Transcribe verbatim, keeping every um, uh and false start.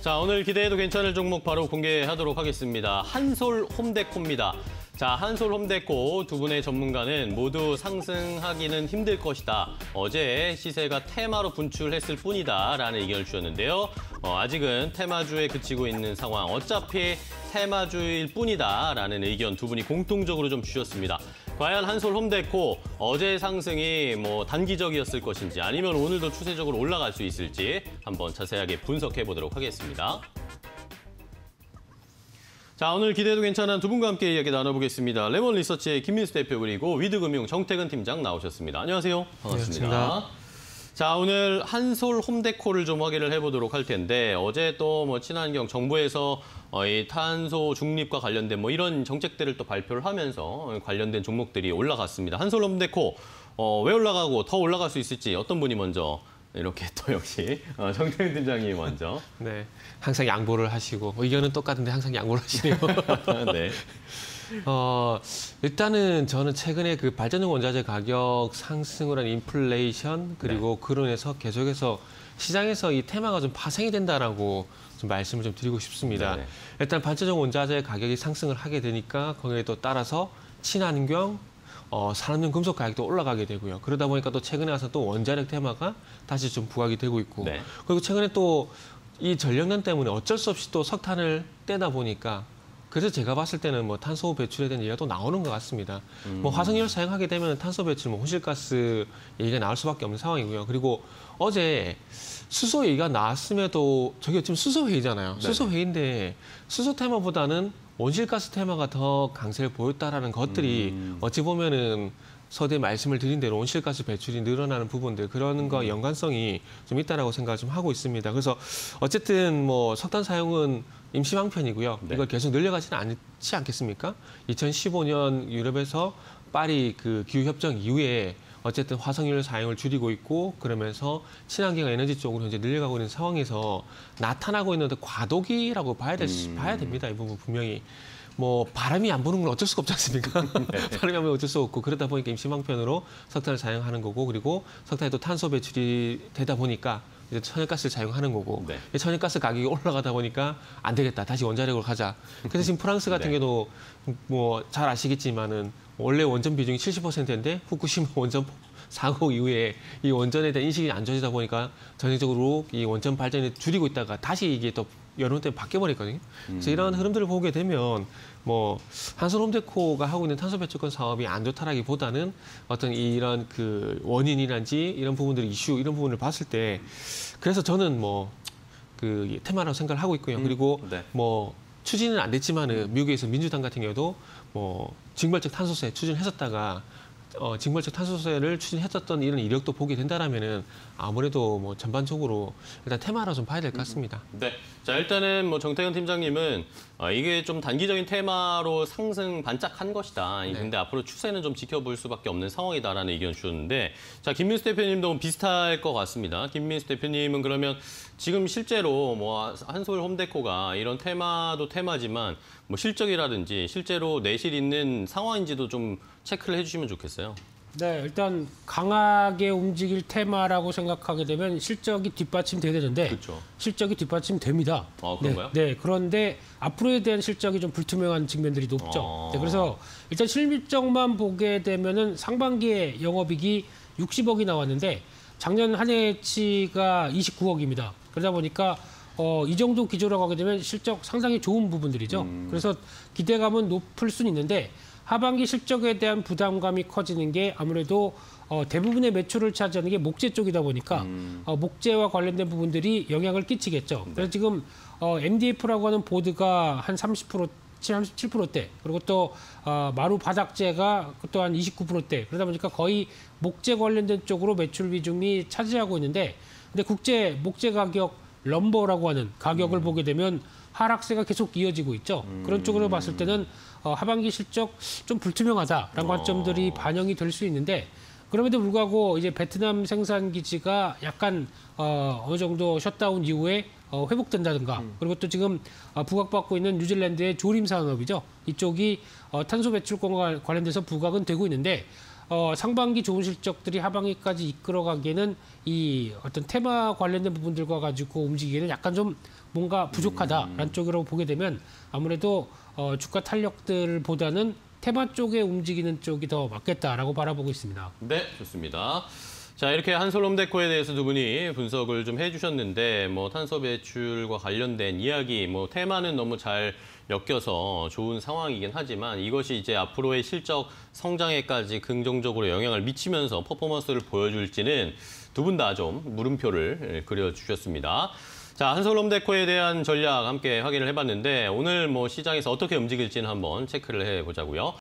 자, 오늘 기대해도 괜찮을 종목 바로 공개하도록 하겠습니다. 한솔 홈데코입니다. 자, 한솔 홈데코 두 분의 전문가는 모두 상승하기는 힘들 것이다. 어제 시세가 테마로 분출했을 뿐이다 라는 의견을 주셨는데요. 어, 아직은 테마주에 그치고 있는 상황. 어차피 테마주일 뿐이다 라는 의견 두 분이 공통적으로 좀 주셨습니다. 과연 한솔 홈데코 어제 상승이 뭐 단기적이었을 것인지 아니면 오늘도 추세적으로 올라갈 수 있을지 한번 자세하게 분석해 보도록 하겠습니다. 자, 오늘 기대도 괜찮은 두 분과 함께 이야기 나눠보겠습니다. 레몬 리서치의 김민수 대표 그리고 위드금융 정태근 팀장 나오셨습니다. 안녕하세요. 반갑습니다. 반갑습니다. 자, 오늘 한솔 홈데코를 좀 확인을 해보도록 할 텐데 어제 또 뭐 친환경 정부에서 어, 이 탄소 중립과 관련된 뭐 이런 정책들을 또 발표를 하면서 관련된 종목들이 올라갔습니다. 한솔 홈데코 어, 왜 올라가고 더 올라갈 수 있을지 어떤 분이 먼저 이렇게 또 역시 어, 정태근 팀장님이 먼저. 네, 항상 양보를 하시고 의견은 똑같은데 항상 양보를 하시네요. 네. 어, 일단은 저는 최근에 그 발전용 원자재 가격 상승을 한 인플레이션 그리고 네. 그로 인해서 계속해서 시장에서 이 테마가 좀 파생이 된다라고 좀 말씀을 좀 드리고 싶습니다. 네. 일단 발전용 원자재 가격이 상승을 하게 되니까 거기에 또 따라서 친환경 어, 산업용 금속 가격도 올라가게 되고요. 그러다 보니까 또 최근에 와서 또 원자력 테마가 다시 좀 부각이 되고 있고 네. 그리고 최근에 또 이 전력난 때문에 어쩔 수 없이 또 석탄을 떼다 보니까 그래서 제가 봤을 때는 뭐 탄소 배출에 대한 얘기가 또 나오는 것 같습니다. 음. 뭐 화석연료 사용하게 되면 탄소 배출, 뭐 온실가스 얘기가 나올 수밖에 없는 상황이고요. 그리고 어제 수소 얘기가 나왔음에도 저게 지금 수소 회의잖아요. 네. 수소 회의인데 수소 테마보다는 온실가스 테마가 더 강세를 보였다라는 것들이 음. 어찌 보면은 서두에 말씀을 드린 대로 온실가스 배출이 늘어나는 부분들 그런 거 연관성이 좀 있다라고 생각을 좀 하고 있습니다. 그래서 어쨌든 뭐 석탄 사용은 임시방편이고요. 네. 이걸 계속 늘려가지는 않지 않겠습니까? 이천십오 년 유럽에서 파리 그 기후협정 이후에 어쨌든 화석연료 사용을 줄이고 있고 그러면서 친환경 에너지 쪽으로 현재 늘려가고 있는 상황에서 나타나고 있는 과도기라고 봐야, 될, 음. 봐야 됩니다. 이 부분 분명히. 뭐 바람이 안 부는 건 어쩔 수가 없지 않습니까? 네. 바람이 안 부면 어쩔 수 없고 그러다 보니까 임시방편으로 석탄을 사용하는 거고 그리고 석탄이 또 탄소 배출이 되다 보니까 이제 천연가스를 사용하는 거고 네. 천연가스 가격이 올라가다 보니까 안 되겠다. 다시 원자력으로 가자. 그래서 지금 프랑스 같은 네. 경우도 뭐 잘 아시겠지만은 원래 원전 비중이 칠십 퍼센트인데 후쿠시마 원전 사고 이후에 이 원전에 대한 인식이 안 좋아지다 보니까 전체적으로 이 원전 발전을 줄이고 있다가 다시 이게 또 여론 때문에 바뀌어버렸거든요. 그래서 음. 이런 흐름들을 보게 되면 뭐 한솔 홈데코가 하고 있는 탄소 배출권 사업이 안 좋다라기보다는 어떤 이런 그 원인이란지 이런 부분들 이슈 이런 부분을 봤을 때 그래서 저는 뭐 그 테마라고 생각을 하고 있고요. 음. 그리고 네. 뭐 추진은 안 됐지만은 미국에서 민주당 같은 경우도 뭐 징벌적 탄소세 추진했었다가 어, 징벌적 탄소세를 추진했었던 이런 이력도 보게 된다라면은 아무래도 뭐 전반적으로 일단 테마라 좀 봐야 될 것 같습니다. 네. 자, 일단은 뭐 정태근 팀장님은 어, 이게 좀 단기적인 테마로 상승 반짝한 것이다. 네. 근데 앞으로 추세는 좀 지켜볼 수밖에 없는 상황이다라는 의견 주셨는데, 자, 김민수 대표님도 비슷할 것 같습니다. 김민수 대표님은 그러면 지금 실제로 뭐 한솔 홈데코가 이런 테마도 테마지만 뭐 실적이라든지 실제로 내실 있는 상황인지도 좀 체크를 해주시면 좋겠어요. 네, 일단 강하게 움직일 테마라고 생각하게 되면 실적이 뒷받침돼야 되는데 그렇죠. 실적이 뒷받침됩니다. 아, 그런가요? 네, 네, 그런데 앞으로에 대한 실적이 좀 불투명한 측면들이 높죠. 아... 네, 그래서 일단 실적만 보게 되면은 상반기에 영업이익이 육십억이 나왔는데 작년 한 해치가 이십구억입니다. 그러다 보니까 어, 이 정도 기조라고 하게 되면 실적 상당히 좋은 부분들이죠. 음... 그래서 기대감은 높을 수는 있는데 하반기 실적에 대한 부담감이 커지는 게 아무래도 어, 대부분의 매출을 차지하는 게 목재 쪽이다 보니까 음. 어, 목재와 관련된 부분들이 영향을 끼치겠죠. 네. 그래서 지금 어, 엠디에프라고 하는 보드가 한 삼십 퍼센트, 삼십칠 퍼센트대 그리고 또 어, 마루 바닥재가 또한 이십구 퍼센트대 그러다 보니까 거의 목재 관련된 쪽으로 매출 비중이 차지하고 있는데 근데 국제 목재 가격 럼버라고 하는 가격을 음. 보게 되면 하락세가 계속 이어지고 있죠. 음. 그런 쪽으로 봤을 때는 어, 하반기 실적 좀 불투명하다라는 어. 관점들이 반영이 될 수 있는데 그럼에도 불구하고 이제 베트남 생산 기지가 약간 어, 어느 정도 셧다운 이후에 어, 회복된다든가 음. 그리고 또 지금 어, 부각받고 있는 뉴질랜드의 조림 산업이죠. 이쪽이 어, 탄소 배출권과 관련돼서 부각은 되고 있는데 어, 상반기 좋은 실적들이 하반기까지 이끌어가기에는 이 어떤 테마 관련된 부분들과 가지고 움직이기에는 약간 좀 뭔가 부족하다라는 음. 쪽으로 보게 되면 아무래도 어, 주가 탄력들보다는 테마 쪽에 움직이는 쪽이 더 맞겠다라고 바라보고 있습니다. 네, 좋습니다. 자, 이렇게 한솔홈데코에 대해서 두 분이 분석을 좀 해주셨는데, 뭐 탄소 배출과 관련된 이야기, 뭐 테마는 너무 잘 엮여서 좋은 상황이긴 하지만 이것이 이제 앞으로의 실적 성장에까지 긍정적으로 영향을 미치면서 퍼포먼스를 보여줄지는 두 분 다 좀 물음표를 그려주셨습니다. 자, 한솔홈데코에 대한 전략 함께 확인을 해봤는데 오늘 뭐 시장에서 어떻게 움직일지는 한번 체크를 해보자고요.